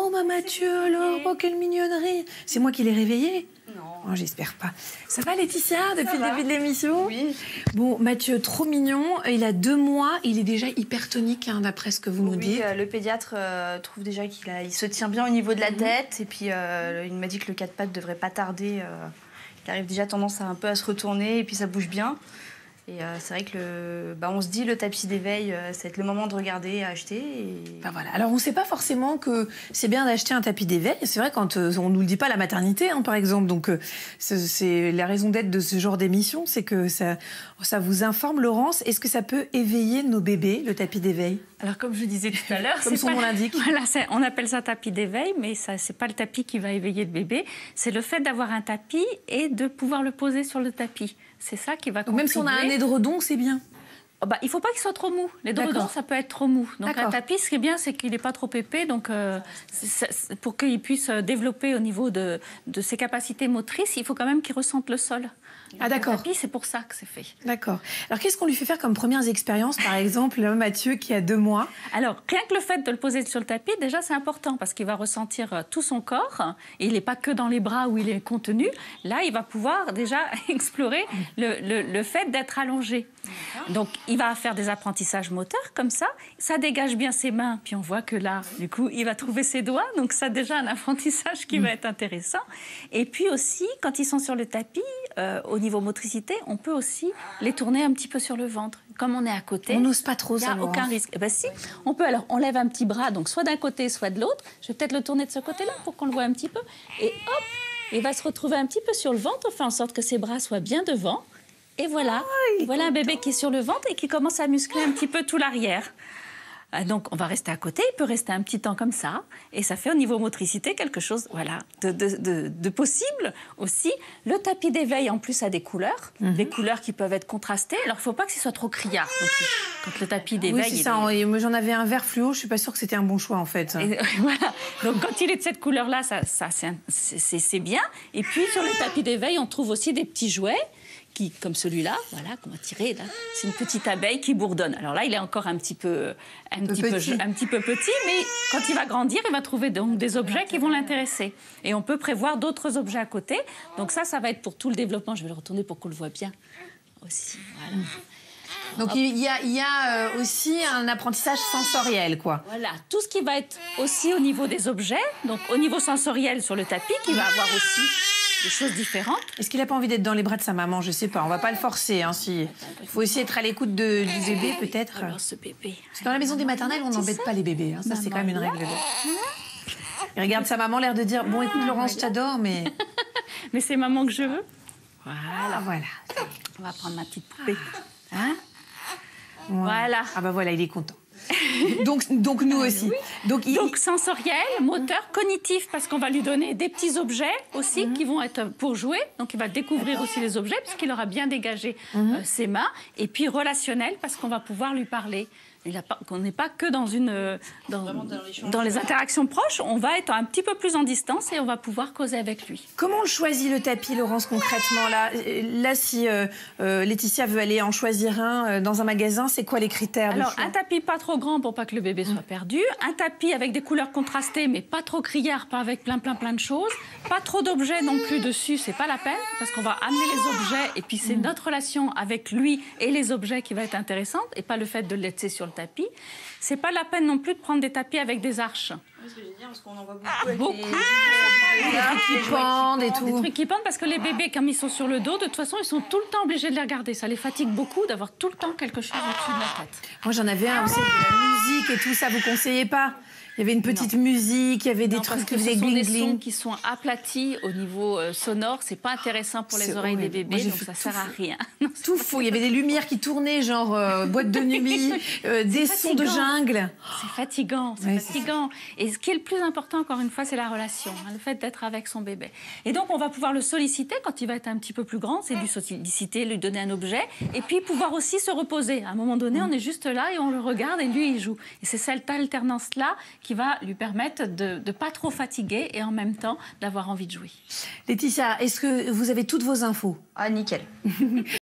Oh, ma Mathieu, alors, oh, quelle mignonnerie. C'est moi qui l'ai réveillé? Non. Oh, j'espère pas. Ça va, Laetitia, depuis le début de l'émission? Oui. Bon, Mathieu, trop mignon. Il a 2 mois. Il est déjà hypertonique, hein, d'après ce que vous nous dites. Le pédiatre trouve déjà il se tient bien au niveau de la tête. Et puis, il m'a dit que le 4 pattes devrait pas tarder. Il arrive déjà tendance un peu à se retourner et puis ça bouge bien. Et c'est vrai que on se dit le tapis d'éveil, ça va être le moment de regarder, à acheter. Et... Ben voilà. Alors on ne sait pas forcément que c'est bien d'acheter un tapis d'éveil. C'est vrai quand on nous le dit pas à la maternité, hein, par exemple. Donc c'est la raison d'être de ce genre d'émission, c'est que ça vous informe, Laurence. Est-ce que ça peut éveiller nos bébés, le tapis d'éveil? Alors comme je disais tout à l'heure, comme son nom l'indique. Voilà, on appelle ça tapis d'éveil, mais ça c'est pas le tapis qui va éveiller le bébé. C'est le fait d'avoir un tapis et de pouvoir le poser sur le tapis. C'est ça qui va contribuer. Même si on a un édredon, c'est bien. Il ne faut pas qu'il soit trop mou. L'édredon, ça peut être trop mou. Donc un tapis, ce qui est bien, c'est qu'il n'est pas trop épais. Donc pour qu'il puisse développer au niveau de ses capacités motrices, il faut quand même qu'il ressente le sol. Ah d'accord. Le tapis, c'est pour ça que c'est fait. D'accord. Alors qu'est-ce qu'on lui fait faire comme premières expériences, par exemple, Mathieu qui a 2 mois? Alors rien que le fait de le poser sur le tapis, déjà c'est important parce qu'il va ressentir tout son corps. Et il n'est pas que dans les bras où il est contenu. Là, il va pouvoir déjà explorer le fait d'être allongé. Donc il va faire des apprentissages moteurs comme ça. Ça dégage bien ses mains. Puis on voit que là, du coup, il va trouver ses doigts. Donc ça déjà un apprentissage qui va être intéressant. Et puis aussi, quand ils sont sur le tapis, au niveau motricité, on peut aussi les tourner un petit peu sur le ventre. Comme on est à côté, on n'ose pas trop ça. Il n'y a aucun risque. Eh ben si, on peut. Alors, on lève un petit bras, donc soit d'un côté, soit de l'autre. Je vais peut-être le tourner de ce côté-là pour qu'on le voit un petit peu. Et hop, il va se retrouver un petit peu sur le ventre. On fait en sorte que ses bras soient bien devant. Et voilà, voilà un bébé qui est sur le ventre et qui commence à muscler un petit peu tout l'arrière. Donc, on va rester à côté, il peut rester un petit temps comme ça, et ça fait au niveau motricité quelque chose de possible aussi. Le tapis d'éveil, en plus, a des couleurs qui peuvent être contrastées. Alors, il ne faut pas que ce soit trop criard non plus. Quand le tapis d'éveil... Oui, c'est ça. Moi, j'en avais un vert fluo, je ne suis pas sûre que c'était un bon choix, en fait. Et, voilà. Donc, quand il est de cette couleur-là, c'est bien. Et puis, sur le tapis d'éveil, on trouve aussi des petits jouets, comme celui-là, voilà, qu'on va tirer là. C'est une petite abeille qui bourdonne. Alors là, il est encore un petit peu petit, mais quand il va grandir, il va trouver donc des objets qui vont l'intéresser. Et on peut prévoir d'autres objets à côté. Donc ça va être pour tout le développement. Je vais le retourner pour qu'on le voit bien aussi. Voilà. Donc il y a aussi un apprentissage sensoriel, quoi. Voilà, tout ce qui va être aussi au niveau des objets, donc au niveau sensoriel sur le tapis, qui va avoir aussi des choses différentes. Est-ce qu'il n'a pas envie d'être dans les bras de sa maman? Je ne sais pas, on ne va pas le forcer. Hein, il faut aussi être à l'écoute du bébé, peut-être. Alors, ce bébé... Parce que dans la maison des maternelles, on n'embête pas les bébés. Hein. Ça, c'est quand même une règle. Il regarde sa maman, l'air de dire, bon, écoute, Laurence, je t'adore, mais... mais c'est maman que je veux. Voilà. On va prendre ma petite poupée. Hein? Voilà. Ah bah voilà, il est content. donc nous aussi. Oui. Donc sensoriel, moteur, cognitif, parce qu'on va lui donner des petits objets aussi qui vont être pour jouer. Donc il va découvrir aussi les objets, puisqu'il aura bien dégagé ses mains. Et puis relationnel, parce qu'on va pouvoir lui parler. Qu'on n'est pas que dans les interactions proches, on va être un petit peu plus en distance et on va pouvoir causer avec lui. Comment on le choisit, le tapis, Laurence, concrètement là, si Laetitia veut aller en choisir un dans un magasin, c'est quoi les critères? Alors, un tapis pas trop grand pour pas que le bébé soit perdu. Un tapis avec des couleurs contrastées, mais pas trop criard, pas avec plein de choses. Pas trop d'objets non plus dessus, c'est pas la peine, parce qu'on va amener les objets et puis c'est notre relation avec lui et les objets qui va être intéressante et pas le fait de le laisser sur le tapis. C'est pas la peine non plus de prendre des tapis avec des arches. Oui, ce que je veux dire, parce qu'on en voit beaucoup. Beaucoup. Des trucs qui pendent et tout. Des trucs qui pendent parce que les bébés, comme ils sont sur le dos, de toute façon, ils sont tout le temps obligés de les regarder. Ça les fatigue beaucoup d'avoir tout le temps quelque chose au-dessus de la tête. Moi, j'en avais un aussi, de la musique et tout ça, vous conseillez pas? Il y avait une petite musique, il y avait des trucs qui faisaient gling-gling. Ce sont des sons qui sont aplatis au niveau sonore. C'est pas intéressant pour les oreilles des bébés, donc ça sert à rien. Tout faux. Il y avait des lumières qui tournaient, genre boîte de nuit, des sons de jungle. C'est fatigant, c'est fatigant. Et ce qui est le plus important, encore une fois, c'est la relation, le fait d'être avec son bébé. Et donc, on va pouvoir le solliciter quand il va être un petit peu plus grand. C'est lui solliciter, lui donner un objet, et puis pouvoir aussi se reposer. À un moment donné, on est juste là et on le regarde et lui, il joue. Et c'est cette alternance-là qui va lui permettre de ne pas trop fatiguer et en même temps d'avoir envie de jouer. Laetitia, est-ce que vous avez toutes vos infos? Ah, nickel.